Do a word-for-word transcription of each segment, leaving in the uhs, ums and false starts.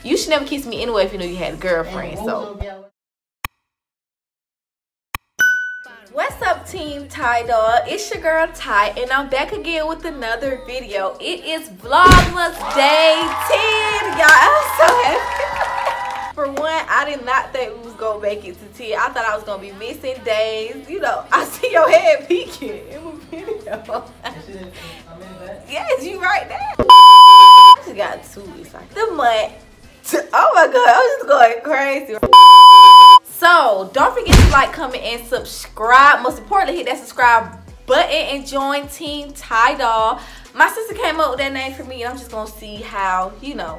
You should never kiss me anyway if you knew you had a girlfriend. So what's up, Team Ty Doll? It's your girl Ty, and I'm back again with another video. It is Vlogmas Day ten, y'all. I'm so happy. For one, I did not think we was gonna make it to ten. I thought I was gonna be missing days. You know, I see your head peeking in my video. Yes, you right there. I just got two weeks like the month. Oh my god, I'm just going crazy. So don't forget to like, comment, and subscribe. Most importantly, hit that subscribe button and join Team Ty Doll. My sister came up with that name for me, and I'm just gonna see how, you know,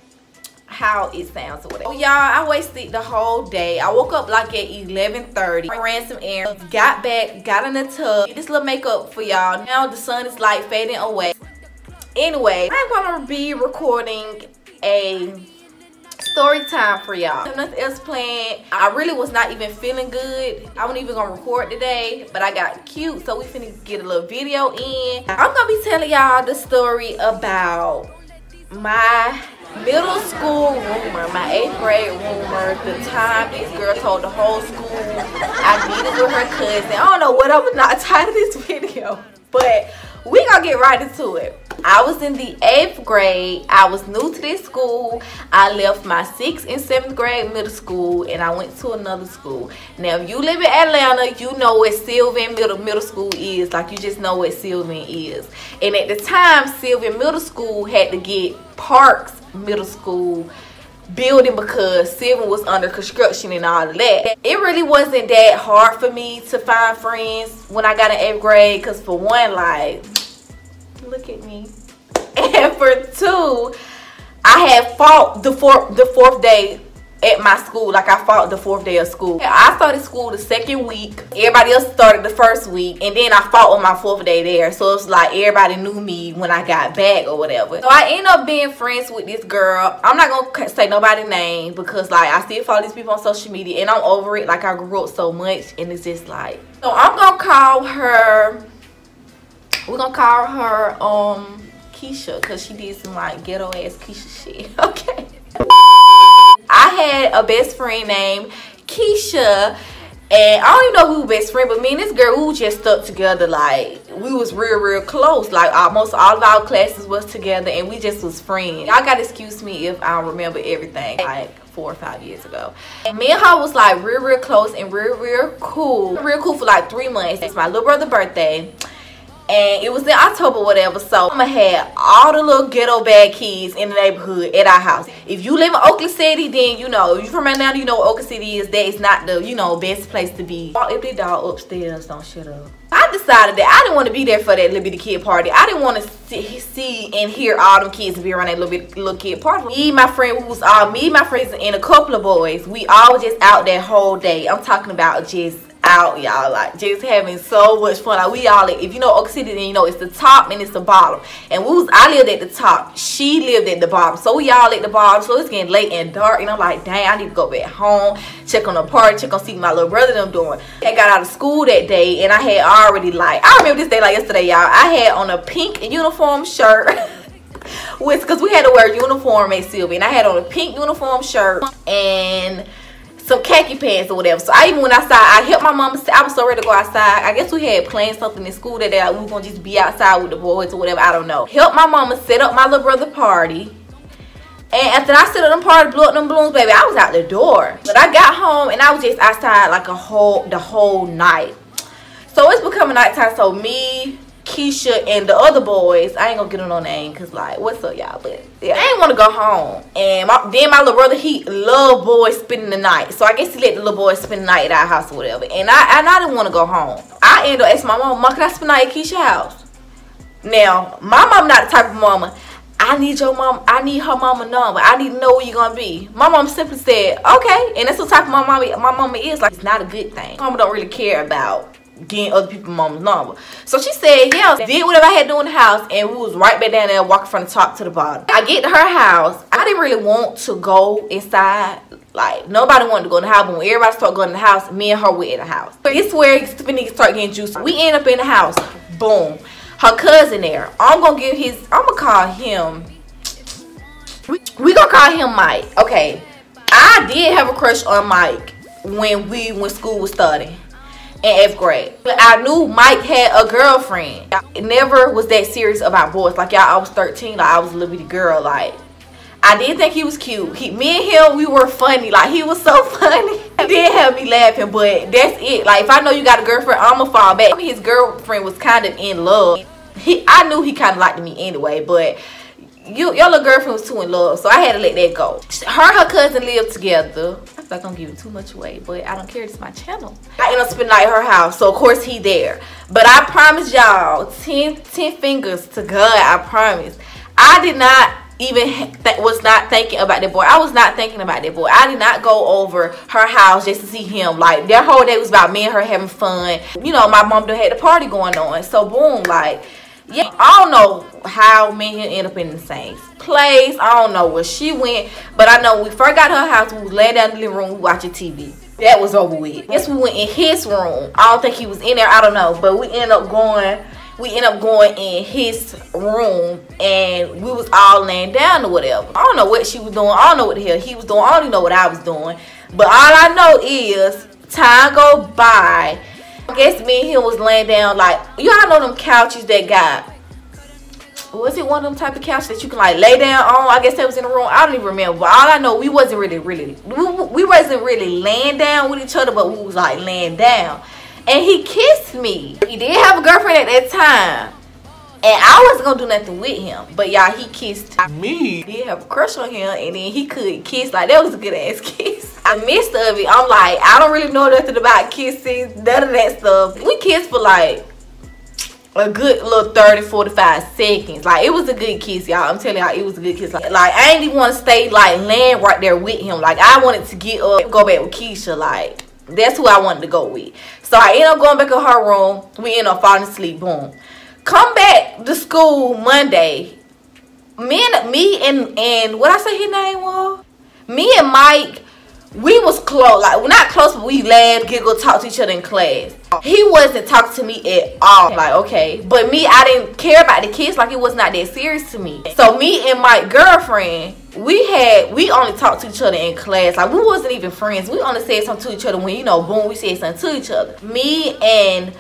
how it sounds or whatever. Y'all, I wasted the whole day. I woke up like at eleven thirty, ran some errands, got back, got in the tub, did this little makeup for y'all. Now the sun is like fading away. Anyway, I'm gonna be recording a story time for y'all. Nothing else planned. I really was not even feeling good. I wasn't even gonna record today, but I got cute, so we finna get a little video in. I'm gonna be telling y'all the story about my middle school rumor, my eighth grade rumor, the time this girl told the whole school I needed with her cousin. I don't know what I was not tired of this video, but we gonna get right into it. I was in the eighth grade. I was new to this school. I left my sixth and seventh grade middle school, and I went to another school. Now, if you live in Atlanta, you know what Sylvan Middle Middle School is. Like, you just know what Sylvan is. And at the time, Sylvan Middle School had to get Parks Middle School building because Sylvan was under construction and all of that. It really wasn't that hard for me to find friends when I got in eighth grade, because for one, like, look at me, and for two, I had fought the fourth the fourth day at my school. Like, I fought the fourth day of school. I started school the second week. Everybody else started the first week, and then I fought on my fourth day there. So it's like everybody knew me when I got back or whatever. So I ended up being friends with this girl. I'm not gonna say nobody's name because, like, I still follow these people on social media, and I'm over it. Like, I grew up so much, and it's just like, so I'm gonna call her. We're gonna call her um Keisha, because she did some like ghetto ass Keisha shit. Okay. I had a best friend named Keisha, and I don't even know who was best friend, but me and this girl, we were just stuck together. Like, we was real real close. Like, almost all of our classes was together, and we just was friends. Y'all gotta excuse me if I don't remember everything, like four or five years ago. And me and her was like real real close and real real cool. Real cool for like three months. It's my little brother's birthday, and it was in October, whatever. So Mama had all the little ghetto bad kids in the neighborhood at our house. If you live in Oakland City, then you know, if you from Atlanta, you know what Oakland City is. That is not the, you know, best place to be. If they dog upstairs, don't shut up. I decided that I didn't want to be there for that little bitty kid party. I didn't want to see, see and hear all them kids be around that little bit little kid party. Me, my friend, who was all me, my friends, and a couple of boys, we all just out that whole day. I'm talking about just out, y'all, like just having so much fun. Like, we all, if you know Oak City, then you know it's the top and it's the bottom. And we was, I lived at the top, she lived at the bottom, so we all at the bottom. So it's getting late and dark, and I'm like, dang, I need to go back home, check on the party, check on see what my little brother them doing. I got out of school that day, and I had already, like, I remember this day like yesterday, y'all. I had on a pink uniform shirt with, because we had to wear uniform at Sylvia, and I had on a pink uniform shirt and some khaki pants or whatever. So I even went outside. I helped my mama. I was so ready to go outside. I guess we had planned something in school that day. Like, we were gonna just be outside with the boys or whatever. I don't know. Help my mama set up my little brother party. And after I set up them party, blew up them balloons, baby, I was out the door. But I got home and I was just outside like a whole the whole night. So it's becoming nighttime. So me, Keisha, and the other boys, I ain't gonna get on no name, cause like, what's up, y'all? But yeah, I ain't want to go home. And my, then my little brother, he loved boys spending the night, so I guess he let the little boys spend the night at our house or whatever. And I and I didn't want to go home. I ended up asking my mom, "Mom, can I spend the night at Keisha's house?" Now, my mom not the type of mama, I need your mom, I need her mama number, I need to know where you're gonna be. My mom simply said, okay. And that's the type of my mama my mama is. Like, it's not a good thing. Mama don't really care about getting other people's mama's number. So she said, yeah, did whatever I had to do in the house, and we was right back down there walking from the top to the bottom. I get to her house. I didn't really want to go inside. Like, nobody wanted to go in the house, but when everybody started going in the house, me and her were in the house. But this is where Stephanie started getting juicy. We end up in the house. Boom. Her cousin there. I'm gonna give his, I'm gonna call him We, we gonna call him Mike. Okay, I did have a crush on Mike when we when school was starting in eighth grade. But I knew Mike had a girlfriend. It never was that serious about boys. Like y'all, I was thirteen. Like I was a little bitty girl. Like I did think he was cute. He, me and him, we were funny. Like he was so funny. He did have me laughing, but that's it. Like if I know you got a girlfriend, I'ma fall back. I mean, his girlfriend was kind of in love. He, I knew he kind of liked me anyway, but you, your little girlfriend was too in love, so I had to let that go. Her and her cousin lived together. I feel like I'm giving too much away, but I don't care. It's my channel. I ended up spending the night at her house, so of course he there. But I promise y'all, ten, ten fingers to God, I promise. I did not even th was not thinking about that boy. I was not thinking about that boy. I did not go over her house just to see him. Like that whole day was about me and her having fun. You know, my mom done had a party going on, so boom, like. Yeah, I don't know how me and him end up in the same place. I don't know where she went, but I know when we first got her house, we was laying down in the living room, we watching T V. That was over with. Yes, we went in his room. I don't think he was in there. I don't know, but we ended up going. We ended up going in his room, and we was all laying down or whatever. I don't know what she was doing. I don't know what the hell he was doing. I don't even know what I was doing. But all I know is time go by. I guess me and him was laying down, like, y'all know them couches that got, was it one of them type of couches that you can like lay down on? I guess that was in the room. I don't even remember. But all I know, we wasn't really, really, we, we wasn't really laying down with each other, but we was like laying down. And he kissed me. He did have a girlfriend at that time. And I wasn't gonna do nothing with him. But y'all, he kissed me. He did have a crush on him, and then he could kiss. Like, that was a good ass kiss. I missed of it. I'm like, I don't really know nothing about kissing, none of that stuff. We kissed for like a good little thirty, forty-five seconds. Like, it was a good kiss, y'all. I'm telling y'all, it was a good kiss. Like, like I ain't even want to stay like laying right there with him. Like, I wanted to get up and go back with Keisha. Like, that's who I wanted to go with. So I ended up going back in her room. We ended up falling asleep. Boom. Come back to school Monday. Me and me and and what I say his name was? Me and Mike, we was close. Like, we're not close, but we laughed, giggle, talk to each other in class. He wasn't talking to me at all. Like, okay. But me, I didn't care about the kids. Like, it was not that serious to me. So me and my girlfriend, we had, we only talked to each other in class. Like, we wasn't even friends. We only said something to each other when, you know, boom, we said something to each other. Me and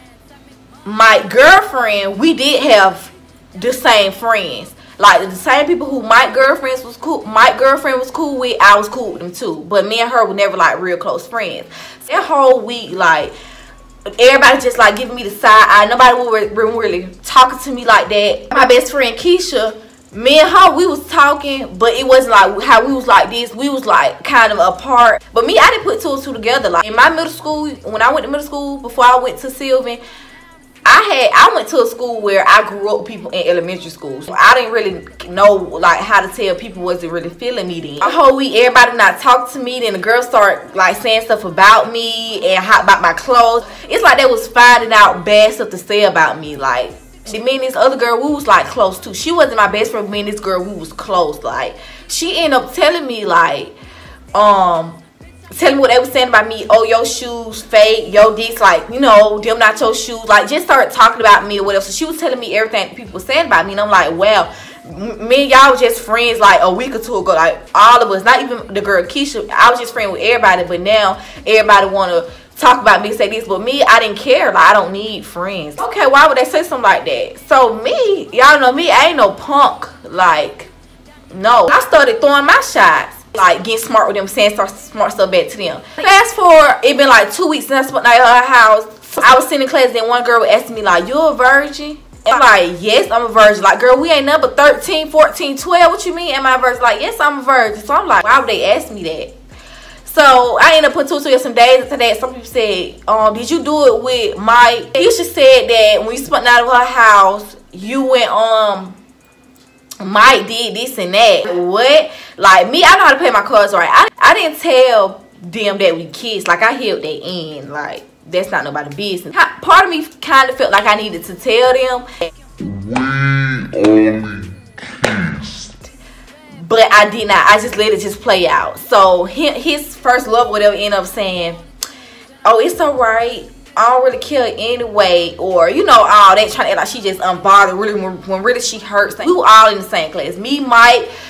my girlfriend, we did have the same friends. Like, the same people who my girlfriends was cool, my girlfriend was cool with, I was cool with them too. But me and her were never like real close friends. That whole week, like, everybody just like giving me the side eye. Nobody was really talking to me like that. My best friend Keisha, me and her, we was talking, but it wasn't like how we was like this. We was like kind of apart. But me, I didn't put two and two together. Like, in my middle school, when I went to middle school, before I went to Sylvan, I had I went to a school where I grew up with people in elementary school. So I didn't really know like how to tell people wasn't really feeling me then. A whole week everybody not talk to me, then the girls start like saying stuff about me and how about my clothes. It's like they was finding out bad stuff to say about me. Like, me and this other girl, we was like close too. She wasn't my best friend, me and this girl, we was close. Like, she ended up telling me like, um, telling me what they was saying about me. Oh, your shoes fake, yo this, like, you know, them not your shoes. Like, just started talking about me or whatever. So she was telling me everything people were saying about me, and I'm like, well, me and y'all was just friends like a week or two ago. Like, all of us, not even the girl Keisha, I was just friends with everybody. But now everybody want to talk about me, say this, but me, I didn't care. Like, I don't need friends. Okay, why would they say something like that? So me, y'all know me, I ain't no punk. Like, no, I started throwing my shots. Like, getting smart with them, saying smart stuff back to them. Fast forward, it been like two weeks since I spent night at her house. I was sitting in class, then one girl would ask me like, you a virgin? And I'm like, yes, I'm a virgin. Like, girl, we ain't number thirteen, fourteen, twelve. What you mean, am I a virgin? Like, yes, I'm a virgin. So I'm like, why would they ask me that? So I ended up putting two together some days after that. Some people said, um, did you do it with Mike? You should said that when you spent night at her house, you went um Mike did this and that. What? Like, me, I know how to play my cards right. I, I didn't tell them that we kissed. Like, I held their end. Like, that's not nobody's business. Part of me kind of felt like I needed to tell them. We only kissed. But I did not. I just let it just play out. So, his first love, whatever, ended up saying, oh, it's alright. I don't really care anyway, or you know, all that, trying to act like she just unbothered. Really, when, when really she hurts. We were all in the same class. Me, Mike,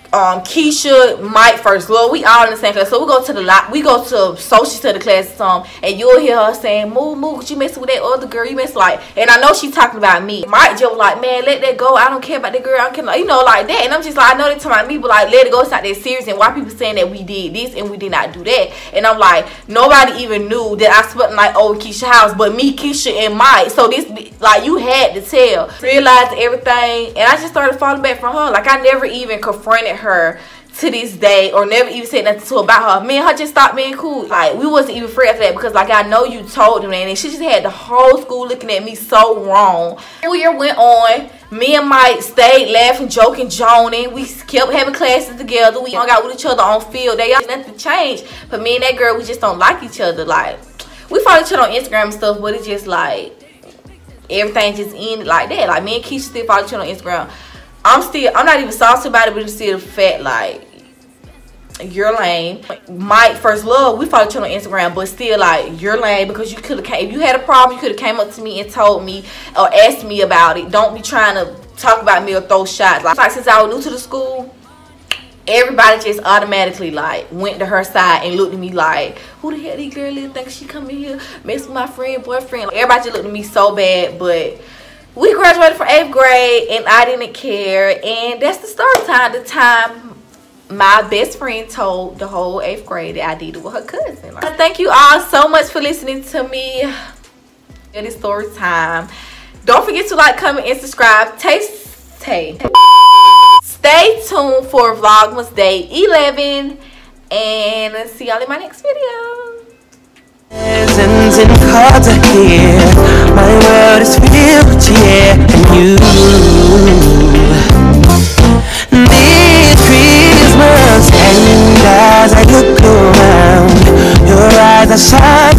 um Keisha, Mike, First Lord, we all in the same class. So we go to the lot, we go to social study class or something, and you'll hear her saying, "Move, move, you messing with that other girl, you mess like," and I know she talking about me. Mike just was like, "Man, let that go. I don't care about that girl. I don't care," you know, like that. And I'm just like, I know they talking about me, but like, let it go. It's not that serious. And why people saying that we did this and we did not do that? And I'm like, nobody even knew that I spent the night over Keisha's house, but me, Keisha, and Mike. So this, like, you had to tell, realize everything, and I just started falling back from her. Like, I never even confronted her to this day, or never even said nothing to her about her. Me and her just stopped being cool. Like, we wasn't even friends after that, because like, I know you told them that, and she just had the whole school looking at me so wrong. The year went on. Me and Mike stayed laughing, joking, joning. We kept having classes together. We hung out with each other on field day. Nothing changed. But me and that girl, we just don't like each other. Like, we follow each other on Instagram and stuff, but it's just like, everything just ended like that. Like, me and Keisha still follow each other on Instagram. I'm still, I'm not even salty about it, but it's still the fact, like, you're lame. Mike, First Love, we follow each other on Instagram, but still, like, you're lame, because you could have came, if you had a problem, you could have came up to me and told me or asked me about it. Don't be trying to talk about me or throw shots. Like, like since I was new to the school, everybody just automatically like went to her side and looked at me like, who the hell these girl is, think she come in here mess with my friend, boyfriend? Like, everybody just looked at me so bad. But we graduated from eighth grade and I didn't care, and that's the story time. The time my best friend told the whole eighth grade that I did it with her cousin. Like, thank you all so much for listening to me. It is story time. Don't forget to like, comment, and subscribe. Taste, taste. Stay tuned for Vlogmas Day eleven, and see y'all in my next video. Presents and cards are here. My world is filled with cheer and you. This Christmas, and as I look around, your eyes are shining.